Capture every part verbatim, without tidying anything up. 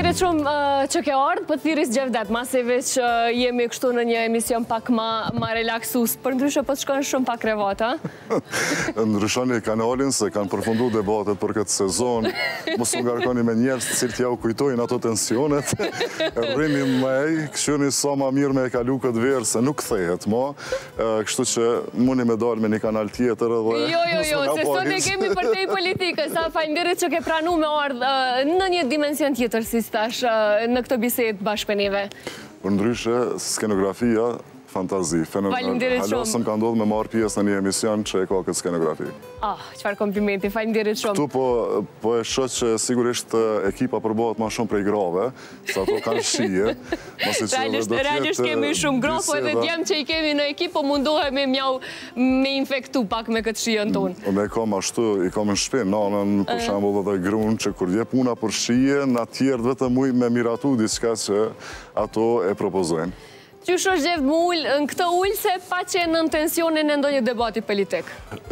Faleminderit shumë që ke ardhur, po thirrjes Gjevdet, maseve që jemi kështu në një emision pak ma relaksus, për ndryshe po të shkojnë shumë pak krevat, ha? Ndryshoni kanalin se kanë përfundu debatet për këtë sezon, mos u ngarkoni me njerëz të cilët ja u kujtojnë ato tensionet, rrini mëj, këshuni sa ma mirë me e kalu këtë verë se nuk kthehet mo, kështu që mundi me dalë me një kanal tjetër edhe... Jo, jo, jo, se sot e kemi për te i politikës, sa falenderit që ke pranu me ardhë në një dimension tjetër si stash në këtë bisedë bashkë me neve. Për ndryshe, skenografia, fantazi, fenomenal. Halosëm ka ndodhë me marë pjesë në një emision që e ka këtë skenografi. Ah, qëfar komplimenti, falenderit shumë. Këtu po e shoh që sigurisht ekipa përbohet ma shumë prej grave, sa ato kanë shije. Realisht kemi shumë grave, po edhe djemë që i kemi në ekip, po mundohemi mjau me infektu pak me këtë shijën tonë. Me kam ashtu, i kam në shpinë, nanën, për shambull dhe grunë, që kur dje puna për shije, në tjerë vetëm uj me miratu diçka që ato e propozojnë. Qysh është Gjevd më ullë në këtë ullë se pa qenë në tensionin e ndonjë debati politik?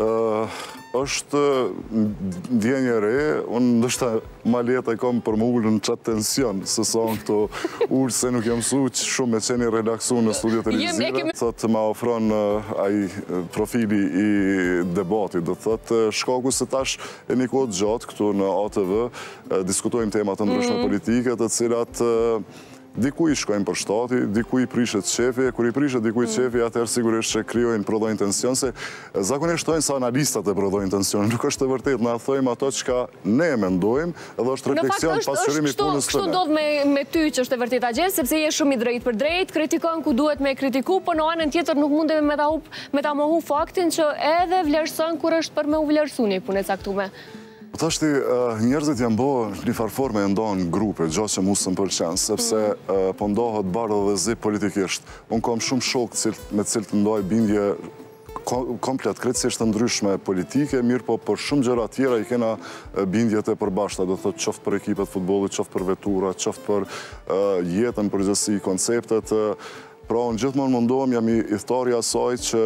është ndjenjë re, unë ndështë ma letë e kom për më ullë në qatë tension, se sa në këto ullë se nuk jam su që shumë me qeni relaksu në studio televizive. Thëtë ma ofron aji profili i debatit, dhe thëtë shkaku se tash e një kodë gjatë këtu në A T V, diskutojmë temat të ndryshme politike, të cilat dikuj shkojnë për shtati, dikuj prishet qefi, kur i prishet dikuj qefi, atër sigurisht që kryojnë prodhojnë tension, se zakonisht tojnë sa analistat e prodhojnë tension, nuk është të vërtet, na thojmë ato që ka ne mendojmë, edhe është refleksion pasqyrimi punës të ne. Kështu ndodh me ty që është të vërtet a Gjevd, sepse je shumë i drejt për drejt, kritikon ku duhet me kritiku, po në anën tjetër nuk mundemi me ta mohu faktin që edhe vlerëson kur është për me u vlerësu një punë e caktume. Ta shti, njerëzit janë bo një farforme e ndonë grupe, gjatë që musë më përqenë, sepse po ndohët bardhë dhe zi politikisht. Unë kam shumë shokë me cilë të ndoj bindje komplet, krejtësisht të ndryshme politike, mirë po për shumë gjëra tjera i kena bindjet e përbashta, do të thotë qoftë për ekipet futbolit, qoftë për vetura, qoftë për jetën, përgjësi, konceptet. Pra, unë gjithmonë mundohem, jam i thtarja asaj që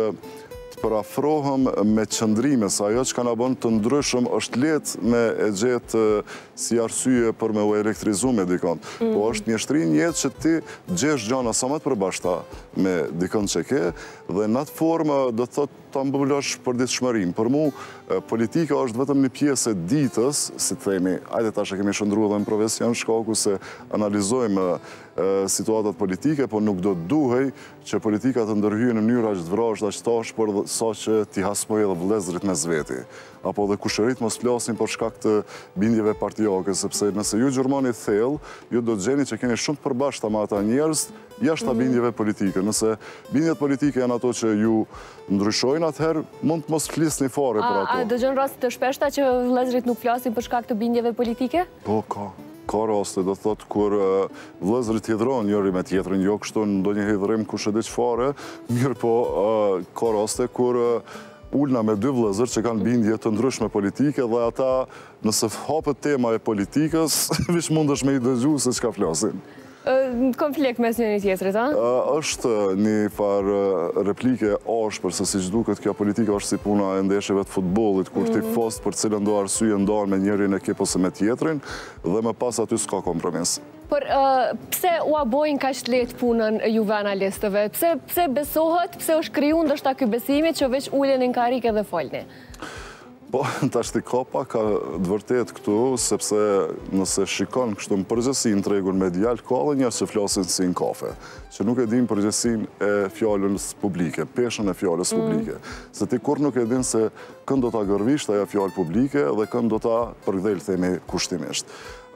përafrohëm me qëndrime, sa ajo që ka nga bënë të ndryshëm është letë me e gjithë si arsye për me u elektrizu me dikon. Po është mjeshtri njëtë që ti gjesh gjana sa më të përbashta me dikon që ke, dhe në atë formë do të thotë të mbëllosh për ditë shmërim. Për mu, politika është vetëm një pjesë e ditës, si të themi, ajde ta që kemi shëndru edhe në profesion shkaku se analizojmë situatat politike, po nuk do të duhej që politika të ndërhyjë në mënyra që të vrasht, që tash, por sa që ti hasmoj edhe vëllezërit me zveti. Apo dhe kushërit mos flasin për shkak të bindjeve partijake, sepse nëse ju gjurmoni thellë, ju do të gjeni që keni shumë të përbashkëta me ata njerëz jashtë bindjeve politike. Nëse bindjet politike janë ato që ju ndryshojnë, atëherë mund të mos flisni fare për ato. A dëgjon raste të shpeshta që vëllezërit nuk flasin për shkak të bindjeve politike? Po, ka. Ka raste, do thotë, kur vëllezërit hidhron njëri me tjetrin, jo kështu në ndonjë hidhrim kush e di çfarë, mirë po ka raste kur ulna me dy vëllezër që kanë bindje të ndryshme politike dhe ata, nëse hapet tema e politikës, vish mundesh me i dëgju se çka flasin. Konflikt mes njëri tjetrit, a? është një farë replike ashpër, se si që duket kjo politika është si puna e ndeshjeve të futbollit, kur ti fost për cilën do arsye ndonë me njërin ekip ose me tjetrin, dhe me pas aty s'ka kompromis. Por pse u abojnë ka shlet punën juve analistëve? Pse besohet, pse është kriju ndoshta ky besimi që veç ulen në karike dhe folni? Po, ta shti ka pa ka dëvërtet këtu, sepse nëse shikon kështu në përgjësin të regun medial, ka dhe njerë që flasin si në kafe, që nuk e din përgjësin e fjallës publike, peshën e fjallës publike. Se ti kur nuk e din se kënd do ta gërvisht aja fjallë publike dhe kënd do ta përgdhel themi kushtimisht.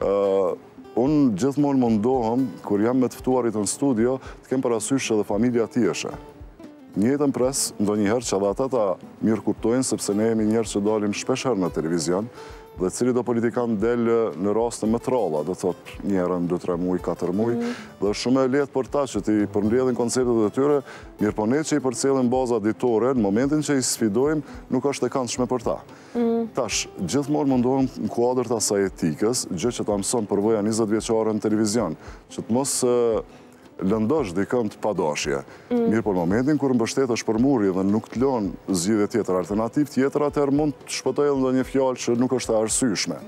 Unë gjithmonë mundohem, kur jam me të ftuarit në studio, të kem parasysh edhe familja tjeshe. Njëtën pres, ndo njëherë që edhe ata ta mirë kuptojnë, sepse ne jemi njerë që dalim shpesher në televizion, dhe cili do politikan del në raste më tralla, dhe thot njerën dy tre muj, katër muj, dhe shumë e letë për ta që ti përmbledhin konceptet e tyre, mirë po ne që i përcelin baza ditore, në momentin që i sfidojmë, nuk është e këndshme për ta. Tash, gjithmonë mundohem në kuadrë të asaj etikës, gjë që ta mëson përvoja njëzet vjeqare në televizion, që të mos lëndosh dikën të padashje. Mirë për momentin, kur mbështet është për muri dhe nuk të lonë zgjidhje tjetër, alternativ tjetër, atëherë mund të shpëtoj edhe një fjalë që nuk është e arsyeshme.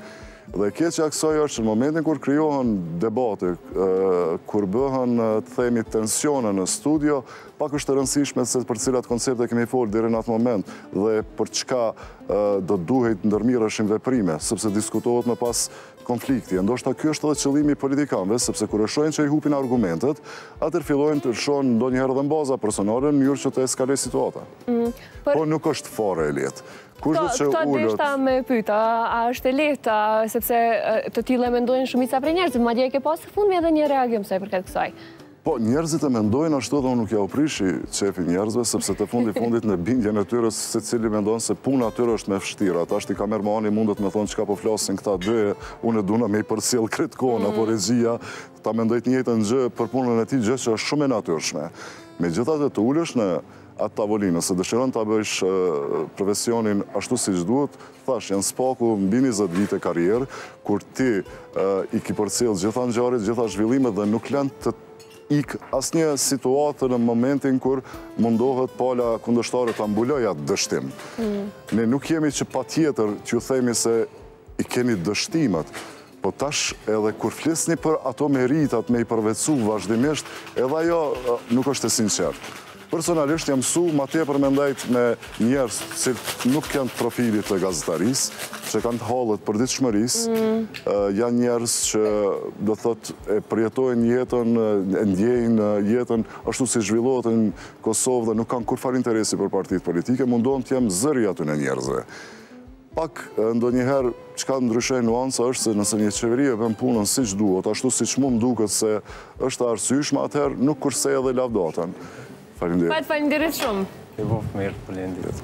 Dhe keqja kësaj është në momentin kur krijohen debate, kur bëhen, të themi, tensione në studio, pak është e rëndësishme se për cilat koncepte kemi folë deri në atë moment dhe për çka do duhet ndërmirëshin veprime, sepse diskutohet më pas konflikti. Ndoshta ky është edhe qëllimi i politikanëve, sepse kur e shohin që i hupin argumentet, atëherë fillojnë të lëshojnë ndonjëherë edhe në baza personale në mënyrë që të eskalojë situata. Po nuk është fare e lehtë. Këta deshta me pyta, a është e lehtë, sepse të tillë e mendojnë shumica prej njerëzve, madje e ke pasur fundmi edhe një reagim sa i përket kësaj. Po, njerëzit e mendojnë ashtu dhe unë nuk ja u prishi qefi njerëzve, sepse të fundi fundit në bindjen e tyre se cili mendojnë se puna atyre është me fështira. Ata është i kamermani mundet me thonë qka po flasin këta dy, unë e duna me i përcjell kretkon, apo regjia, ta mendojt njëjtën gjë për punën e tij, gjë që është shumë e natyrshme. Megjithatë të ulësh në atë tavolinë, se dëshiron ta bësh profesionin ashtu siç duhet, thash, janë spaku mbi njëzet vite karrierë, kur ti i ki përcjell gjitha ngjarjet, gjitha zhvillimet dhe nuk lën të ik asnjë situatë në momentin kur mundohet pala kundërshtare ta mbuloj atë dështim. Ne nuk jemi që patjetër t'ju themi se i keni dështimet, po tash edhe kur flisni për ato meritat me i përvecu vazhdimisht, edhe ajo nuk është e sinqertë. Personalisht jam mësu ma tepër me ndajt me njerëz që nuk kanë profilit të gazetarisë, që kanë të hallet për ditëshmërisë, janë njerëz që do thot e përjetojnë jetën, e ndjejnë jetën ashtu si zhvillohet në Kosovë dhe nuk kanë kurfar interesi për partitë politike, mundohen të jem zëri aty në njerëzve. Pak ndonjëherë çka ndryshon nuanca është se nëse një qeveri e bën punën siç duhet, ashtu siç mua më duket se është arsyeshme, atëherë nuk kursej edhe lavdatën. Faleminderit. Pat faleminderit shumë. E bof mirë, faleminderit.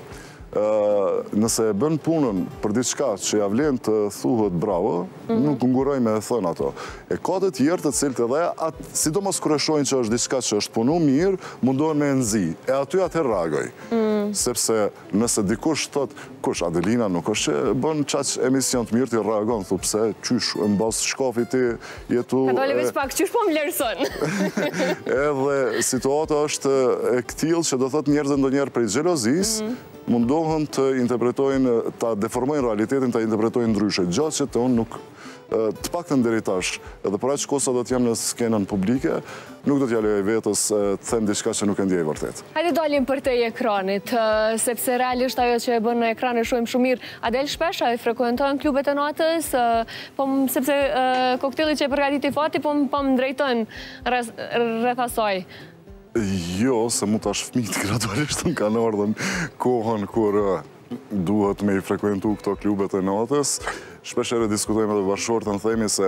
Nëse e bën punën për diçka që ja vlen të thuhet bravo, nuk nguroj me e thënë ato. E ka të tjerë të cilët edhe atë, sidomos kur e shohin që është diçka që është punu mirë, mundohen me e nxi. E aty atëherë reagoj. Sepse nëse dikush thot, kush Adelina nuk është që bën çaq emision të mirë, ti reagon, thu pse qysh mbas shkafit ti jetu. Ka dole veç pak, qysh po më vlerëson. Edhe situata është e këtill që do thot njerëzit ndonjëherë prej xhelozisë mundohen të interpretojnë, ta deformojnë realitetin, ta interpretojnë ndryshe. Gjatë që të unë nuk, të paktën deri tash, edhe për aq kosa do të jam në skenën publike, nuk do t'ja lejoj vetës të them diçka që nuk e ndjej vërtet. Hajde dalim për te ekranit, sepse realisht ajo që e bën në ekran e shohim shumë mirë. Adel shpesh ai frekuenton klubet e natës, po sepse kokteili që e përgatiti Fati, po më drejton rreth asaj. Jo, se mu tash fëmijët gradualisht në kanë ardhën kohën kur duhet me i frekuentu këto klubet e natës. Shpeshere diskutojme dhe bashkëshortën, themi se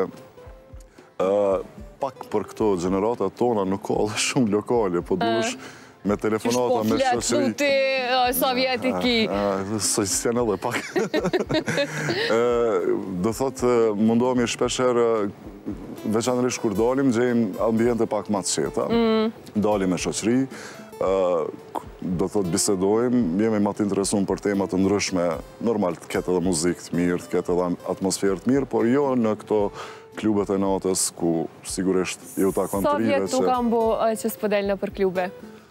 pak për këto gjeneratat tona nuk ka dhe shumë lokale, po duhesh me telefonata, me shoqëri. Qysh po fletë ti sovjetiki? Sojsjen edhe pak. Do thotë, mundohemi shpesherë veçanërisht kur dalim, gjejmë ambiente pak ma të qeta. Dalim me shoqëri, do thot bisedojmë, jemi ma të interesuar për temat të ndryshme, normal të ketë edhe muzikë të mirë, të ketë edhe atmosferë të mirë, por jo në këto klubet e natës ku sigurisht ju ta kanë trive që... Sa vjetë nuk kam bo që s'pëdel në për klube?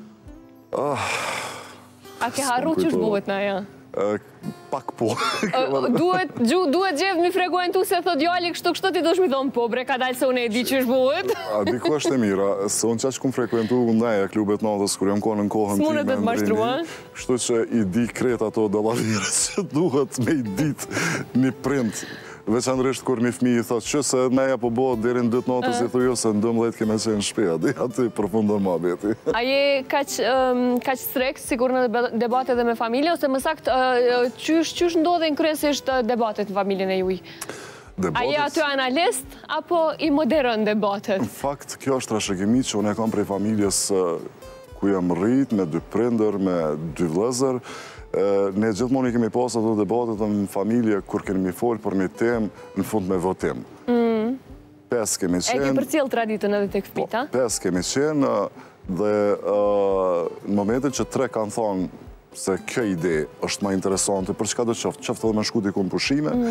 A ke harru që shbuhet në ja? Pak po. Duhet gjevë mi frekuentu se thot jali kështu kështu ti do shmi thonë po bre ka dalë se unë e di që shbuhet. A diku është e mira, se unë qaq kum frekuentu ndaja klubet natës kur jam kohë në kohën ti me ndrini. Kështu që i di kret ato dallavire që duhet me i dit një print. Veçanërisht kur një fëmijë i thot që se meja po bëhet deri në dytë natës i thujo se në dëmbëdhjetë keme qenë në shtëpi, aty aty përfundon mohabeti. A je kaq strekt sigur në debate dhe me familje ose më saktë qysh qysh ndodhen kryesisht debatet në familjen e juaj? A je aty analist apo i moderon debatet? Në fakt kjo është trashëgimi që unë e kam prej familjes ku jam rrit me dy prindër, me dy vëllezër. Ne gjithmonë i kemi pas ato debatet në familje kur kemi folë për një temë në fund me votim. Pes kemi qenë... E ke përcjell traditën edhe tek fëmijët? Pes kemi qenë dhe në momentin që tre kanë thonë se kjo ide është ma interesante, për çka do qoftë, qoftë edhe me shku diku në pushime,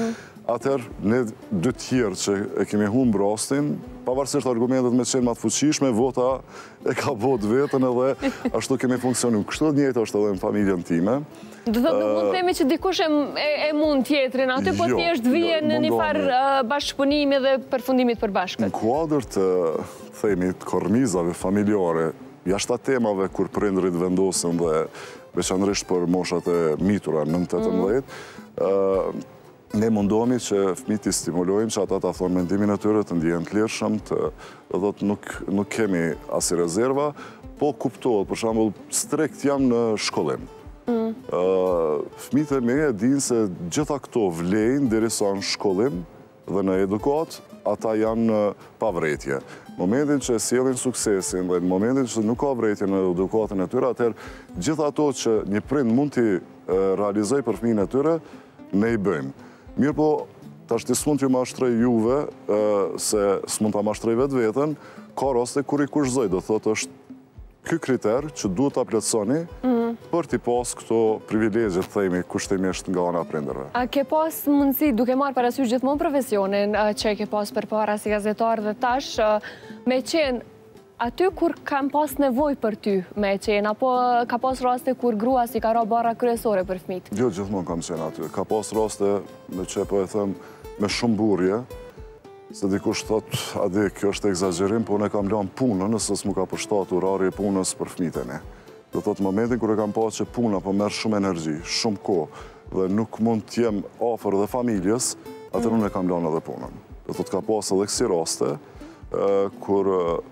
atër ne dy tjerë që e kemi humbë rastin, pavarësisht argumentet me qenë ma të fuqishme, vota e ka votë vetën edhe ashtu kemi funksionu. Kështu të njëjtë është edhe në familjen time. Do të nuk mund të themi që dikush e mund tjetrin aty, po thjesht vije në një farë bashkëpunimi dhe përfundimit për bashkët. Në kuadër të themi të kornizave familjare, jashtë temave kur prindrit vendosen dhe veçanërisht për moshat e mitura në tetëmbëdhjetë, ne mundohemi që fëmijët i stimulojmë që ata ta thonë mendimin e tyre, të ndihen të lirshëm, do të nuk kemi asnjë rezerva, po kuptohet, për shembull, strikt jam në shkollim. Fëmijët e mi e dinë se gjitha këto vlejnë derisa në shkollim dhe në edukat, ata janë në pavretje. Në momentin që sjellin suksesin dhe në momentin që nuk ka vretje në edukatën e tyre, atëherë gjitha ato që një prind mund t'i realizoj për fëmijën e tyre, ne i bëjmë. Mirë po, tash ti s'mund t'ju mashtrej juve, se s'mund t'a mashtrej vetë vetën, ka raste kur i kushzoj, do thotë është ky kriter që duhet t'a plotësoni për t'i pas këto privilegje, të themi, kushtimisht nga ana prindërve. A ke pas mundësi, duke marrë parasysh gjithmonë profesionin që e ke pas përpara si gazetar dhe tash, me qenë aty kur kam pas nevoj për ty me qenë, apo ka pas raste kur grua si ka ra barra kryesore për fëmijët? Jo, gjithmonë kam qenë aty. Ka pas raste, me që po e them, me shumë burje, se dikush thot, adi, kjo është egzagerim, po ne kam lanë punën, nëse s'mu ka përshtat urari e punës për fëmijët e ne. Do thot, momentin kur e kam pas që puna po merr shumë energji, shumë kohë, dhe nuk mund t'jem afër dhe familjes, atër unë e kam lanë edhe punën. Do thot, ka pas edhe kësi raste, kur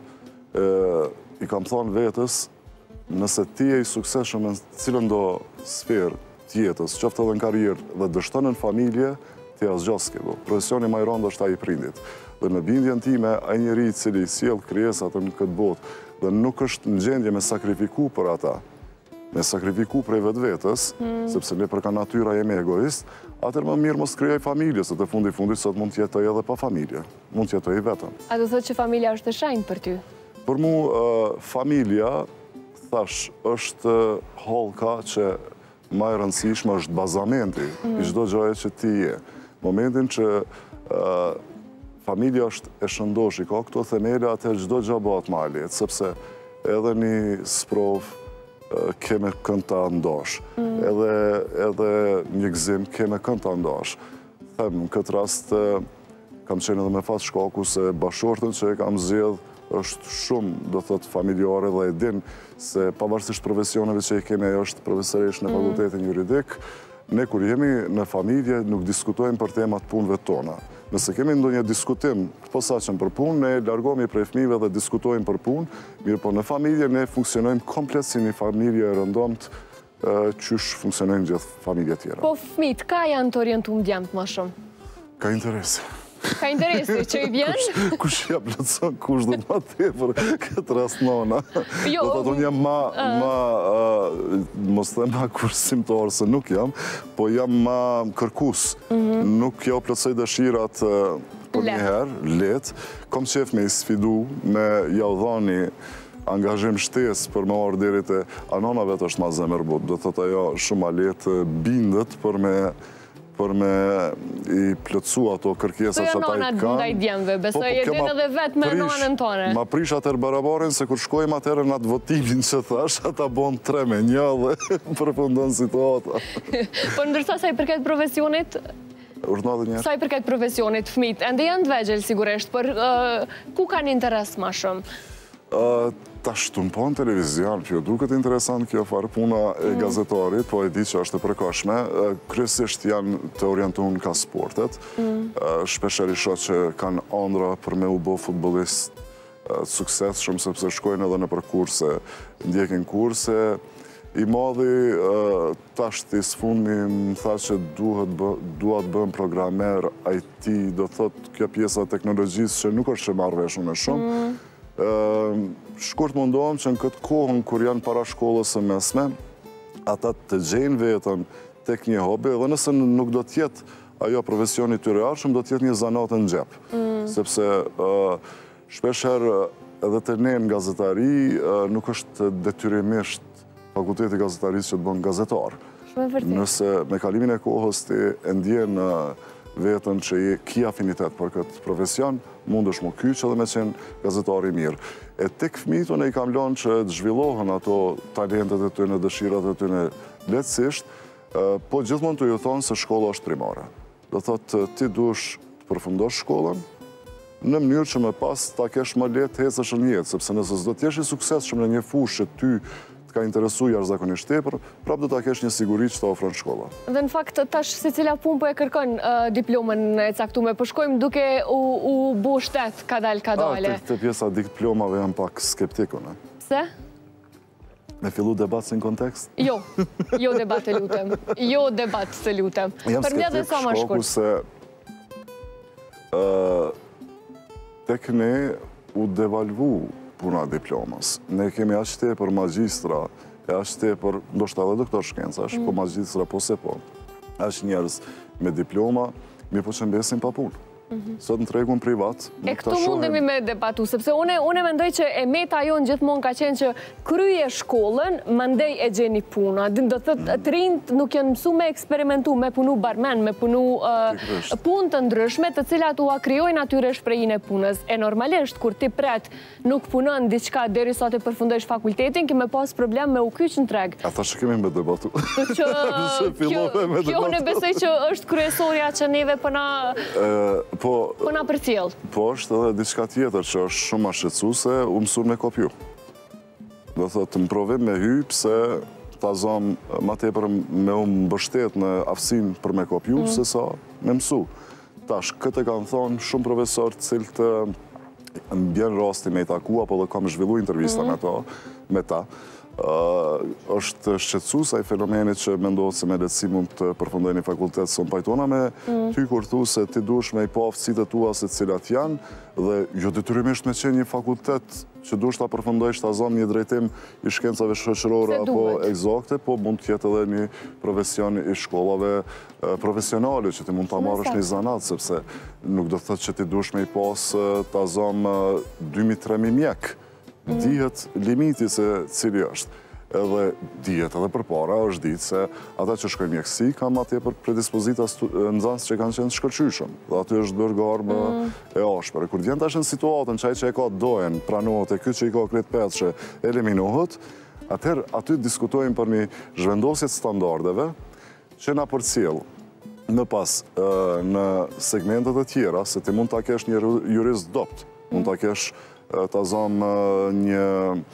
i kam thonë vetës, nëse ti e i sukseshëm në cilën do sferë tjetës, qoftë edhe në karierë dhe dështën në familje, ti asgjë s'ke bo. Profesioni ma i rëndë është ai i prindit. Dhe në bindjen time, ai njeri i cili sjell krijesat në këtë botë dhe nuk është në gjendje me sakrifiku për ata, me sakrifiku prej vetë vetës, sepse ne përka natyra jemi egoist, atër më mirë mos krijoj familje, se të fundi fundit sot mund t'jetoj edhe pa familje, mund t'jetoj vetëm. A do thotë që familja është e shenjtë për ty? Për mu, familja, thash, është halka që ma e rëndësishme është bazamenti i çdo gjaje që ti je. Momentin që familja është e shëndosh, i ka këto themele, atër çdo gjë bëhet ma e lehtë, sepse edhe një sprov keme kënd ta ndosh, edhe një gëzim keme kënd ta ndosh. Them, në këtë rast, kam qenë edhe me fat shkaku se bashortën që e kam zgjedh është shumë, do thot, familjare dhe e din se pavarësisht profesioneve që i kemi është profesoresh në fakultetin juridik, ne kur jemi në familje nuk diskutojmë për temat punëve tona. Nëse kemi ndonjë diskutim të posaçëm për punë, ne largohemi prej fëmijëve dhe diskutojmë për punë, mirë po në familje ne funksionojmë komplet si një familje e rëndomt, qysh funksionojnë gjithë familje tjera. Po fëmijët, ka janë të orientuar djemtë më shumë? Ka interes. Ka interesi që i vjen? Kush ja plotson, kush do ma tepër këtë rast nona. Do të thotë unë jam ma, mos them ma kursimtar se nuk jam, po jam ma kërkus. Nuk jo plotsoj dëshirat për njëherë, letë. Kom qef me i sfidu, me ja u dhani angazhim shtesë për me orë deri te anona vetë është ma zemër but. Do të thotë ajo shumë a letë bindet për me për me i plëtsu ato kërkesa që ata i kanë. Po jo nona ndaj djemve, besoj e din edhe vetë me nonën tone. Ma prish atër barabarin, se kur shkojmë atër në atë votimin që thash, ata bon tre me një dhe përfundon situata. Po ndërsa sa i përket profesionit, Urdhna dhe njerë. Sa i përket profesionit, fëmijët, ende janë të vegjel sigurisht, për ku kanë interes ma shumë? Ta shtun po në televizion, kjo duket interesant kjo farë puna e gazetarit, po e di që është e përkashme. Kryesisht janë të orientun ka sportet. Shpesher i shoh që kanë ëndra për me u bo futbolist sukses shumë, sepse shkojnë edhe në për kurse, ndjekin kurse. I madhi, tash t'i sfundmi më tha që duhet bëm programer I T, do thot kjo pjesa teknologjisë që nuk është që marrë veshën e shumë. Shkurt mundohem që në këtë kohën kur janë para shkollës e mesme, ata të gjejnë vetën tek një hobi, dhe nëse nuk do t'jetë ajo profesioni të rearshëm, do t'jetë një zanatë në gjep. Sepse shpesher edhe të ne në gazetari nuk është detyrimisht fakulteti gazetarisë që të bënë gazetar. Nëse me kalimin e kohës ti e ndjen vetën që je ki afinitet për këtë profesion, mund është më kyqë edhe me qenë gazetari mirë. E tek fëmijët unë i kam lënë që të zhvillohen ato talentet e tyre, dëshirat e tyre lehtësisht, po gjithmonë të ju thonë se shkolla është primare. Do thotë ti duhesh të përfundosh shkollën në mënyrë që më pas ta kesh më lehtë të ecësh në jetë, sepse nëse s'do të jesh i suksesshëm në një fushë që ty ka interesu jashtëzakonisht tepër, prapë do ta kesh një siguri që ta ofron shkolla. Dhe në fakt, tash secila punë po e kërkon diplomën e caktuar, po shkojmë duke u bu shtet kadal kadale. Te pjesa diplomave jam pak skeptik unë. Pse? Me fillu debat si në kontekst? Jo, jo debat të lutem. Jo debat të lutem. Jam skeptik shkoku se tek ne u devalvu puna diplomës. Ne kemi ashte për magjistra, e ashte për, ndoshta edhe doktor shkencash, po magjistra po se po. Ashtë njerës me diploma, mi po që mbesin pa punë. Sot në tregun privat... E këtu mundemi me debatu, sepse une mendoj që e meta jonë gjithmonë ka qenë që kryje shkollën, mandej e gjeni puna. Do të të rinjt nuk janë mësu me eksperimentu, me punu barmen, me punu punë të ndryshme, të cilat ua kryojnë atyre shprejin e punës. E normalisht, kur ti pret nuk punën diçka deri sa të përfundojsh fakultetin, kime pas problem me u kyç në treg. Ata që kemi me debatu. Kjo unë besoj që është kryesorja që neve pëna... Po na për cilë. Po është edhe diçka tjetër që është shumë a shqetësuese, u mësun me kopju. Do thotë, më provim me hypë se ta zonë ma tepër me u mbështet në aftësin për me kopju, se sa me mësu. Tash, këtë e kanë thonë shumë profesor cilë të më bjenë rasti me i taku, apo dhe kam zhvillu intervista me ta. është shqetësues ai fenomeni që mendohet se me lehtësi mund të përfundojë në fakultet, son pajtona me ty kur thu se ti duhesh me i pa aftësitë tua se cilat janë dhe jo detyrimisht me qenë një fakultet që duhesh ta përfundojsh ta zonë një drejtim i shkencave shoqërore apo eksakte, po mund të jetë edhe një profesion i shkollave profesionale që ti mund ta marrësh një zanat, sepse nuk do të thotë që ti duhesh me i pas ta zonë dy mijë tre mijë mjek. Dihet limiti se cili është. Edhe dihet edhe për para është ditë se ata që shkojnë mjekësi kam atje për predispozita nxënës që kanë qenë shkëlqyshëm. Dhe aty është bërë garë e ashpër. Kur vjen tash në situatën që ai që e ka dojen pranohet e ky që i ka kret petë që eliminohet, atëherë aty diskutojmë për një zhvendosje të standardeve që na përcjell më pas në segmentet e tjera, se ti mund ta kesh një jurist dopt, mund ta kesh ta zonë një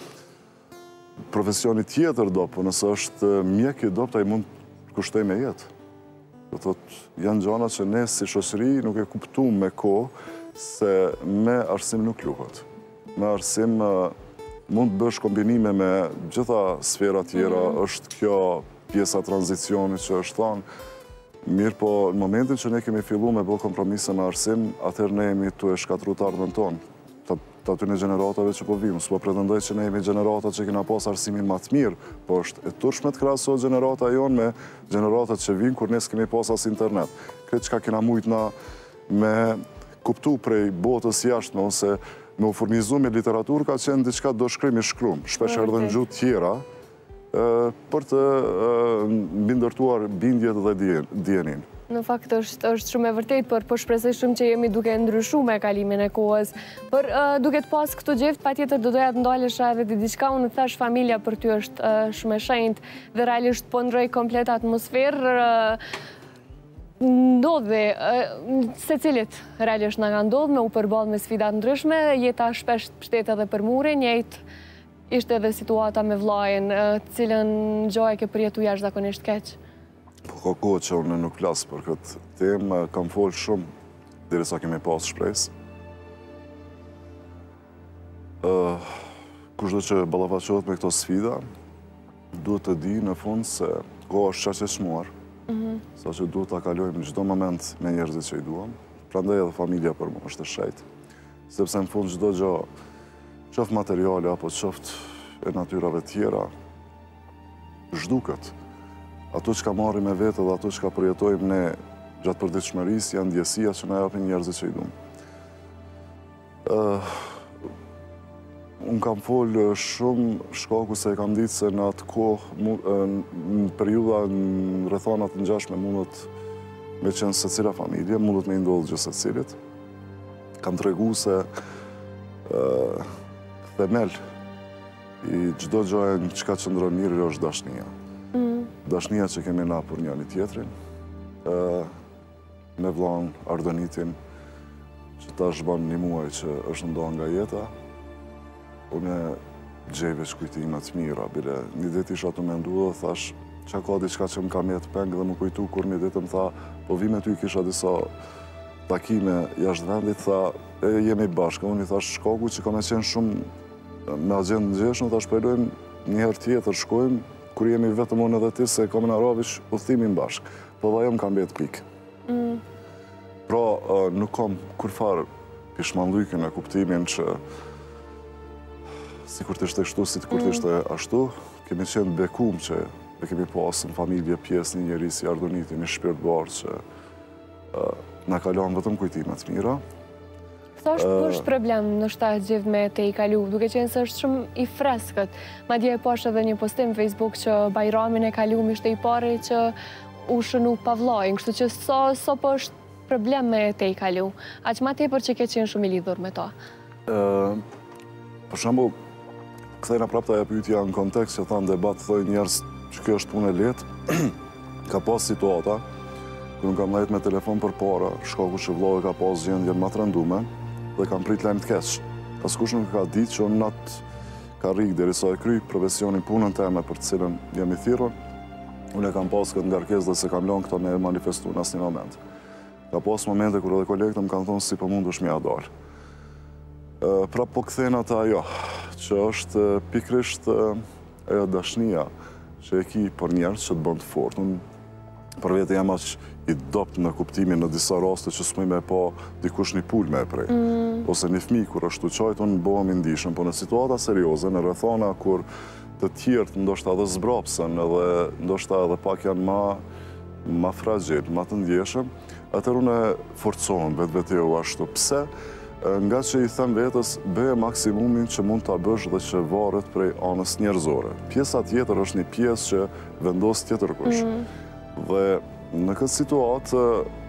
profesioni tjetër do, po nëse është mjek i dopt, ai mund të kushtoj me jetë. Do thotë, janë gjana që ne si shoqëri nuk e kuptuam me kohë se me arsim nuk luhet. Me arsim mund të bësh kombinime me gjitha sfera tjera, është kjo pjesa tranzicionit që është thonë. Mirë po, në momentin që ne kemi fillu me bë kompromise me arsim, atëherë ne jemi të e shkatru të ardhën tonë. Të aty në generatave që po vim, s'po pretendoj që ne jemi generatat që kena pas arsimin ma të mirë, po është e turshme të krasoj generata jonë me generatat që vim kur ne s'kemi pas as internet. Këtë që ka kena mujt na me kuptu prej botës jashtme, ose me u furnizu me literaturë ka qenë diçka do shkrim i shkrum, shpesh edhe në gjuhë tjera, për të mbindërtuar bindjet dhe djenin. Në fakt është shumë e vërtet, për po shpresoj shumë që jemi duke ndryshu me kalimin e kohës. Për duke të pas këtu gjeft, pa tjetër do doja të ndalesha edhe diçka, unë thash familja për ty është shumë e shenjtë dhe realisht po ndroj komplet atmosferë. Ndodhe, se cilit realisht nga nga ndodhë me u përballë me sfidat ndryshme, jeta shpesh pështet edhe për mure, njëjtë ishte edhe situata me vllajen, cilën gjoj ke përjetu jashtëzakonisht keq. Po ka kohë që unë nuk flasë për këtë temë, kam folë shumë, deri sa kemi pas shpresë. Kushdo që ballafaqohet me këto sfida, duhet të di në fund se kohë është qaq e çmuar, sa që duhet ta kalojmë çdo moment me njerëzit që i duam. Prandaj edhe familja për mua është e shejtë. Sepse në fund çdo gjë, qoftë materiale apo qoftë e natyrave tjera, zhduket. Ato që ka marrim me vete dhe ato që ka përjetojmë ne gjatë përditshmërisë janë ndjesia që na japin njerëzit që i duam. Unë kam folë shumë shkaku se e kam ditë se në atë kohë, në periuda në rrethanat të ngjashme mundët me qenë se cila familje, mundet me ndodhë gjithë se cilit, kam të regu se themel i gjdo gjojë në qka qëndron mirë është dashnia. Dashnia që kemi na për njëni tjetrin, me vlan Ardonitin, që ta shban një muaj që është ndonë nga jeta, unë gjejve që kujtimet mira, bile një dit isha të mendu dhe thash, që ka diçka që më ka mjetë pengë dhe më kujtu, kur një ditë më tha, po vi me ty kisha disa takime jashtë vendit, tha, e jemi bashkë, unë i thash shkoku që ka me qenë shumë me agendë në gjeshën, thash përdojmë njëherë tjetër, shkojmë, kur jemi vetëm unë edhe ti, se kom në ravish, udhëtimin bashkë, po dhe jo më ka mjetë pikë. Pra, nuk kom kur farë pishmanlujkën e kuptimin që si kur të ishte kështu, si kur të ishte ashtu, kemi qenë bekum që e kemi pasë në familje pjesë një njeri si Ardoniti, një shpirt barë që në kalon vetëm kujtimet mira. Sa është është problem në shtatë gjithë me te i kalu, duke qenë se është shumë i freskët. Ma dje e poshtë edhe një postim në Facebook që Bajramin e kalu mi ishte i pare që u shënu pavlojnë, kështu që sa po është problem me te i kalu, a që ma tepër që ke qenë shumë i lidhur me to? Për shambu, këthejna prapta e pyetja në kontekst që thanë debat, thoi njerës që kjo është punë e letë, ka pas situata, kërë në kam lejt me telefon për para, shkaku që vlojë ka pas gjendje ma të rëndume, dhe kam prit lejmë të keqë. Askush nuk ka ditë që natë ka rikë deri sa e kry profesionin punën teme për të cilën jam i thirrur, unë e kam pas këtë ngarkesë dhe se kam lënë këto me manifestu në asnjë moment. Ka pas momente kur edhe kolegët më kanë thonë si po mundesh me ia dalë. Pra po kthen ata ajo, që është pikrisht ajo dashnia që e ki për njerëz që të bën të fortë. Unë për vete jam aq i dopt në kuptimin në disa raste që s'muj me pa dikush një pul me e prej. Ose një fëmijë kur është uqajt, unë bëhem i ndishëm, po në situata serioze, në rrethana kur të tjertë ndoshta edhe zbrapsen edhe ndoshta edhe pak janë ma, ma fragil, ma të ndjeshëm, atër unë e forcohem vetë vetë u ashtu. Pse? Nga që i them vetës, bëje maksimumin që mund të bësh dhe që varet prej anës njerëzore. Pjesa tjetër është një pjesë që vendos tjetër kush. Dhe në këtë situatë,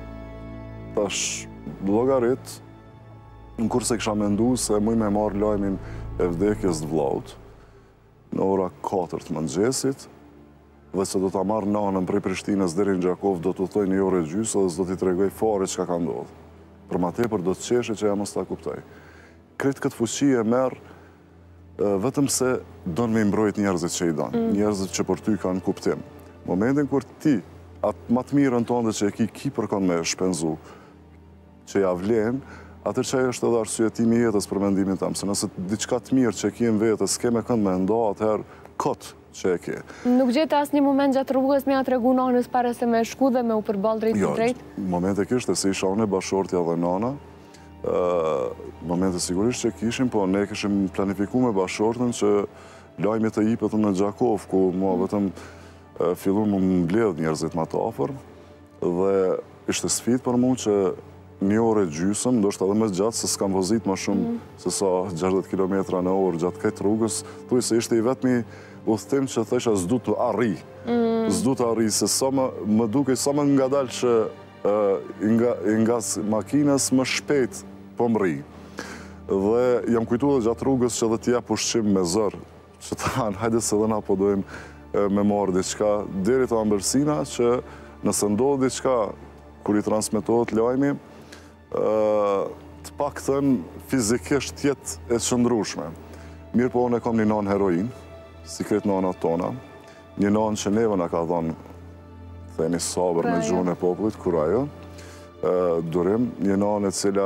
tash llogarit, në kurse kisha mendu se muj me marrë lajmin e vdekjes të vllaut, në ora katër të mëngjesit, dhe se do të marrë nanën prej Prishtinës deri në Gjakov, do të thoj një orë e gjysë dhe s'do t'i tregoj fare çka ka ndodhur. Për ma tepër do të qeshe që ja mos ta kuptoj. Kretë këtë fuqi e merë vetëm se donë me imbrojt njerëzit që i donë, njerëzit që për ty kanë kuptim. Momentin kur ti, atë matë mirën tonë dhe që e ki ki përkon me shpenzu, që ja vlen, atër që e është edhe arsyetimi jetës për mendimin tam, se nëse diçka të mirë që e ki në vetës, s'ke me kënd me ndo, atëherë kotë që e ki. Nuk gjithë asë një moment gjatë rrugës me atë regu nanës pare se me shku dhe me u përbal drejt për drejt? Jo, momente kishte se isha unë e bashortja dhe nana, momente sigurisht që kishim, po ne kishim planifiku me bashortën që lajmit e jipet në Gjakov, ku mua vetëm fillu më mbledh njerëzit ma të afer, dhe ishte sfit për mu që një orë e gjysëm, ndoshta edhe më gjatë, se s'kam vozit ma shumë se sa gjashtëdhjetë kilometra në orë gjatë këtë rrugës, thuj se ishte i vetëmi udhëtim që thesha s'du të arri. S'du të arri, se sa më duke, sa më nga dalë që nga makinës më shpejt po më rri. Dhe jam kujtu dhe gjatë rrugës që dhe t'ja pushqim me zërë, që të hanë, hajde se dhe na po dojmë me marrë diqka, deri të ambërsina që nëse ndodhë diqka kur i transmitohet lajmi, të pak thënë fizikisht tjetë e qëndrushme. Mirë po unë e kom një nanë heroin, si kretë nanat tona, një nanë që neve nga ka dhonë, themi sabër me gjuhën e popullit, kur ajo, durim, një nanë e cila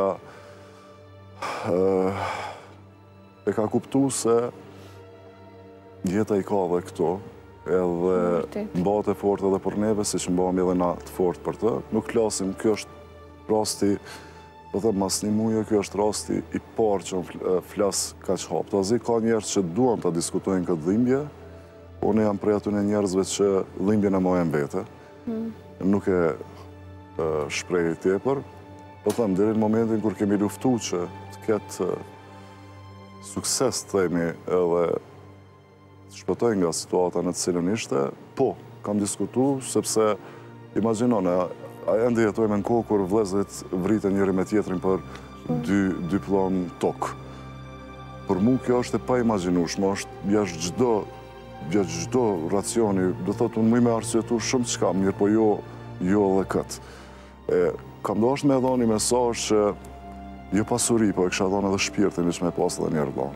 e ka kuptu se jeta i ka dhe këto, edhe mbat e fort edhe për neve, si që mbam edhe na të fort për të. Nuk klasim, kjo është rasti, do të mas një muje, kjo është rasti i parë që unë flasë ka që hapë. Tazi ka njerës që duan të diskutojnë këtë dhimbje, unë jam prej aty në njerëzve që dhimbje në mojën vete, nuk e shprej tepër, po thëmë, deri në momentin kur kemi luftu që të ketë sukses të themi edhe shpëtoj nga situata në të cilën ishte, po, kam diskutu, sepse, imaginone, a ende jetojme në kohë kur vëllezërit vriten njëri me tjetrin për dy diplom tokë. Për mu kjo është e pa imagjinueshme, është jashtë çdo jashtë çdo racioni, do thotë unë më me arsyetu shumë çka, mirë po jo jo edhe këtë. E kam dashur me dhënë një mesazh që jo pasuri, po e kisha dhënë edhe shpirtin që me pas edhe një herë.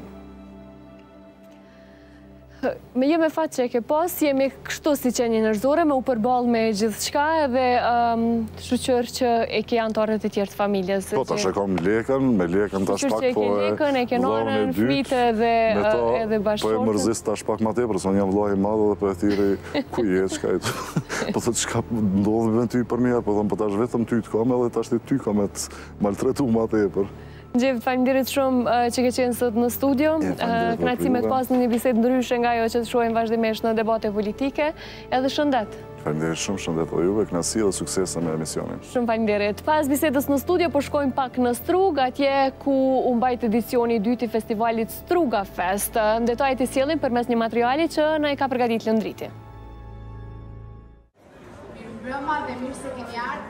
Me jemi fat që e ke pas, jemi kështu si qenje njerëzore, me u përball me gjithë shka edhe shqyqër që e ke antarët e tjerë të familjes. Po, ta shë kam lekën, me lekën tash pak, po e lekën, e ke nonën, fmitë edhe bashkëshortën. Po e mërzis tash pak ma tepër, se unë jam vllai i madh dhe po e thiri ku je, çka e po thot çka ndodhi me ty për mirë, po thon po tash vetëm ty të kam edhe tash ty kam të maltretu ma tepër. Gjevë, faleminderit shumë që ke qenë sot në studio. Kënaqësi me të pas në një bisedë ndryshe nga ajo që të shohim vazhdimisht në debate politike. Edhe shëndet. Faleminderit shumë, shëndet edhe juve, kënaqësi dhe suksese me emisionin. Shumë faleminderit. Pas bisedës në studio, po shkojmë pak në Strug, atje ku u mbajt edicioni i dytë i festivalit Struga Fest. Detajet i sjellim përmes një materiali që na e ka përgatitur Lëndriti.